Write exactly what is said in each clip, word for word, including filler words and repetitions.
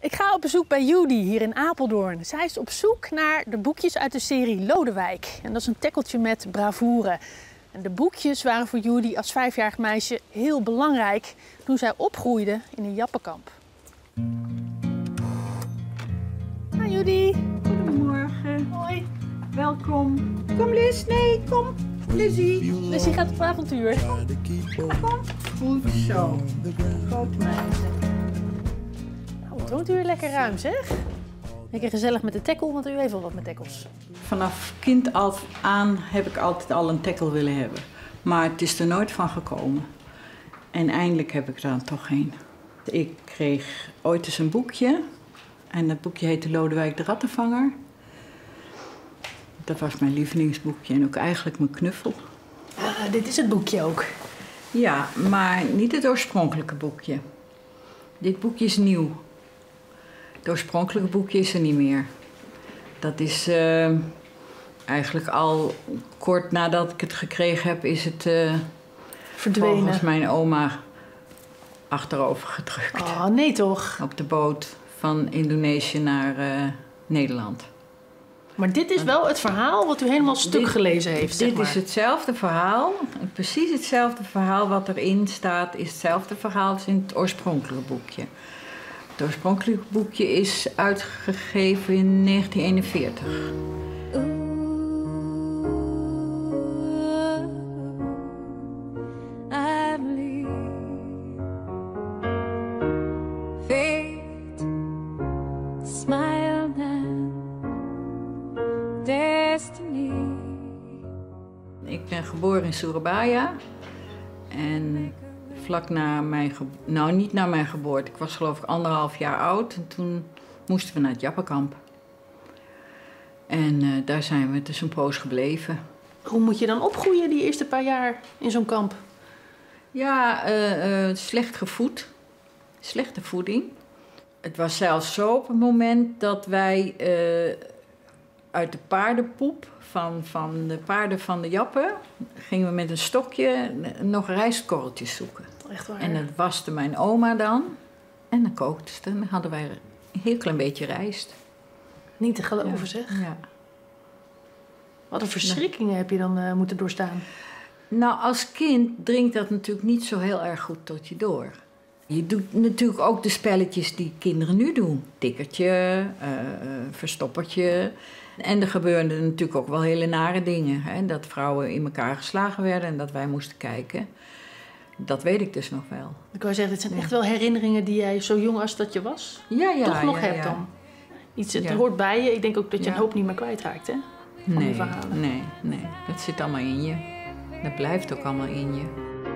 Ik ga op bezoek bij Judy hier in Apeldoorn. Zij is op zoek naar de boekjes uit de serie Lodewijk. En dat is een tekkeltje met bravoure. En de boekjes waren voor Judy als vijfjarig meisje heel belangrijk toen zij opgroeide in een jappenkamp. Hi Judy. Goedemorgen. Hoi. Welkom. Kom Liz, nee, kom. Lizzie. Lizzie gaat op avontuur. Kom. Goed zo. Grote meisje. Nou, het woont u weer lekker ruim zeg. Lekker gezellig met de tackle, want u heeft wel wat met tackles. Vanaf kind af aan heb ik altijd al een tackle willen hebben. Maar het is er nooit van gekomen. En eindelijk heb ik er dan toch een. Ik kreeg ooit eens een boekje. En dat boekje heette Lodewijk de Rattenvanger. Dat was mijn lievelingsboekje en ook eigenlijk mijn knuffel. Ah, dit is het boekje ook. Ja, maar niet het oorspronkelijke boekje. Dit boekje is nieuw. Het oorspronkelijke boekje is er niet meer. Dat is uh, eigenlijk al kort nadat ik het gekregen heb, is het uh, verdwenen. Volgens mijn oma achterover gedrukt. Oh, nee toch? Op de boot van Indonesië naar uh, Nederland. Maar dit is wel het verhaal wat u helemaal stuk dit, gelezen heeft, zeg Dit maar. is hetzelfde verhaal. Precies hetzelfde verhaal wat erin staat, is hetzelfde verhaal als in het oorspronkelijke boekje. Het oorspronkelijke boekje is uitgegeven in negentien eenenveertig. Ik ben geboren in Surabaya en vlak na mijn geboorte, nou niet na mijn geboorte, ik was geloof ik anderhalf jaar oud en toen moesten we naar het jappenkamp. En uh, daar zijn we dus een poos gebleven. Hoe moet je dan opgroeien die eerste paar jaar in zo'n kamp? Ja, uh, uh, slecht gevoed, slechte voeding. Het was zelfs zo op een moment dat wij uh, uit de paardenpoep van, van de paarden van de jappen gingen we met een stokje nog rijstkorreltjes zoeken. Echt waar? En dat waste mijn oma dan. En dan kookte ze. Dan hadden wij een heel klein beetje rijst. Niet te geloven, ja. zeg. Ja. Wat een verschrikkingen ja. heb je dan uh, moeten doorstaan? Nou, als kind dringt dat natuurlijk niet zo heel erg goed tot je door. Je doet natuurlijk ook de spelletjes die kinderen nu doen. Tikkertje, uh, verstoppertje. En er gebeurden natuurlijk ook wel hele nare dingen. Hè? Dat vrouwen in elkaar geslagen werden en dat wij moesten kijken. Dat weet ik dus nog wel. Ik wou zeggen, dit zijn echt wel herinneringen die jij zo jong als dat je was... Ja, ja, toch nog ja, hebt ja. dan. Iets, het ja. hoort bij je. Ik denk ook dat je ja. een hoop niet meer kwijtraakt, hè? Van nee, die verhalen. Nee, nee. Dat zit allemaal in je. Dat blijft ook allemaal in je.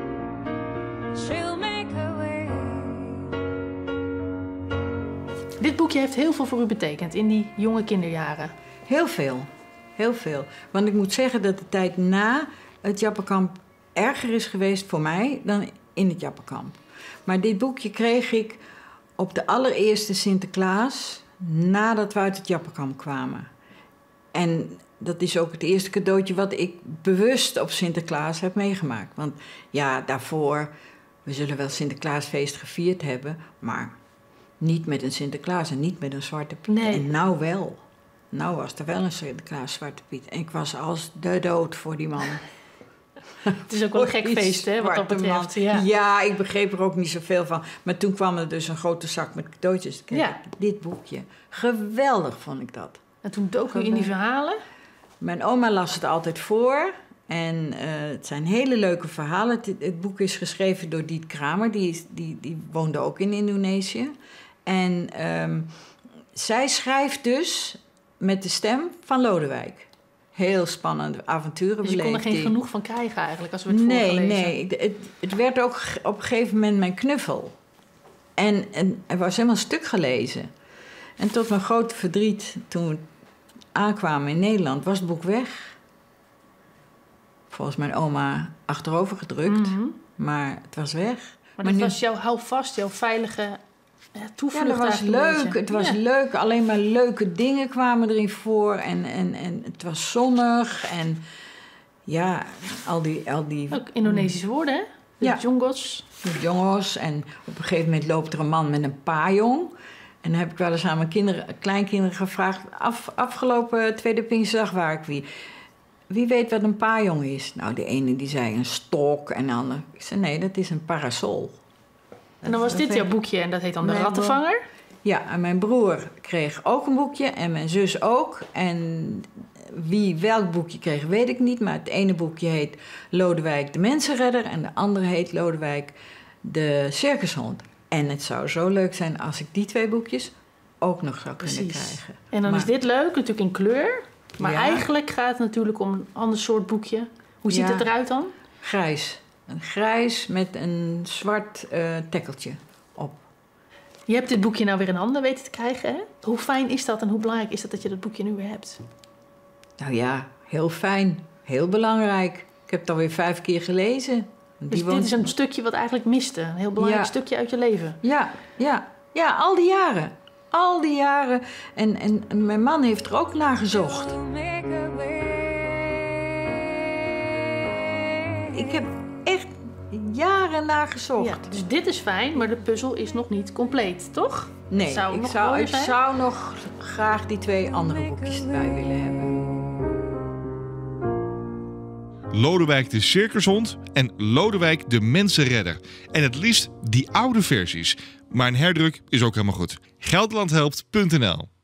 Dit boekje heeft heel veel voor u betekend in die jonge kinderjaren. Heel veel. Heel veel. Want ik moet zeggen dat de tijd na het jappenkamp erger is geweest voor mij dan in het jappenkamp. Maar dit boekje kreeg ik op de allereerste Sinterklaas nadat we uit het jappenkamp kwamen. En dat is ook het eerste cadeautje wat ik bewust op Sinterklaas heb meegemaakt. Want ja, daarvoor, we zullen wel Sinterklaasfeest gevierd hebben, maar niet met een Sinterklaas en niet met een Zwarte Piet. Nee. En nou wel. Nou was er wel een Sinterklaas Zwarte Piet. En ik was als de dood voor die man. Het is ook wel een gek feest, hè, wat dat betreft. Ja. ja, ik begreep er ook niet zoveel van. Maar toen kwam er dus een grote zak met cadeautjes. Kreeg Ja. ik dit boekje. Geweldig vond ik dat. En toen dook u in die verhalen? Mijn oma las het altijd voor. En uh, het zijn hele leuke verhalen. Het, het boek is geschreven door Diet Kramer. Die, die, die woonde ook in Indonesië. En um, zij schrijft dus met de stem van Lodewijk. Heel spannende avonturen Dus je beleefd. kon er geen genoeg van krijgen eigenlijk als we het Nee, voorgelezen. nee. Het, het werd ook op een gegeven moment mijn knuffel. En, en er was helemaal een stuk gelezen. En tot mijn grote verdriet, toen we aankwamen in Nederland, was het boek weg. Volgens mijn oma achterover gedrukt, Mm-hmm. maar het was weg. Maar dat maar was jouw houvast, jouw veilige ja, toevlucht. Ja, dat was leuk. Het was ja. leuk. Alleen maar leuke dingen kwamen erin voor. En, en, en het was zonnig. En ja, al die... Al die ook Indonesische woorden, hè? De ja. jongos. De jongos. En op een gegeven moment loopt er een man met een payong. En dan heb ik wel eens aan mijn kinderen, kleinkinderen gevraagd... Af, afgelopen tweede Pinksterdag waar ik wie... Wie weet wat een paaijong is? Nou, de ene die zei een stok en de andere... Ik zei, nee, dat is een parasol. En dan was dit jouw boekje en dat heet dan De Rattenvanger? Ja, en mijn broer kreeg ook een boekje en mijn zus ook. En wie welk boekje kreeg, weet ik niet. Maar het ene boekje heet Lodewijk de Mensenredder... en de andere heet Lodewijk de Circushond. En het zou zo leuk zijn als ik die twee boekjes ook nog zou kunnen Precies. krijgen. En dan maar, is dit leuk, natuurlijk in kleur. Maar ja. eigenlijk gaat het natuurlijk om een ander soort boekje. Hoe ziet ja. het eruit dan? Grijs. Een grijs met een zwart uh, tekkeltje op. Je hebt dit boekje nou weer in handen weten te krijgen, hè? Hoe fijn is dat en hoe belangrijk is dat dat je dat boekje nu weer hebt? Nou ja, heel fijn. Heel belangrijk. Ik heb het alweer vijf keer gelezen. Die dus woont... dit is een stukje wat eigenlijk miste. Een heel belangrijk ja. stukje uit je leven. Ja, ja. Ja, al die jaren. Al die jaren. En, en, en mijn man heeft er ook naar gezocht. Ik heb echt jaren naar gezocht. Ja, dus dit is fijn, maar de puzzel is nog niet compleet, toch? Nee, zou ik, nog zou, mooier ik zijn? zou nog graag die twee andere boekjes erbij willen hebben. Lodewijk de Circushond en Lodewijk de Mensenredder. En het liefst die oude versies. Maar een herdruk is ook helemaal goed. gelderlandhelpt punt n l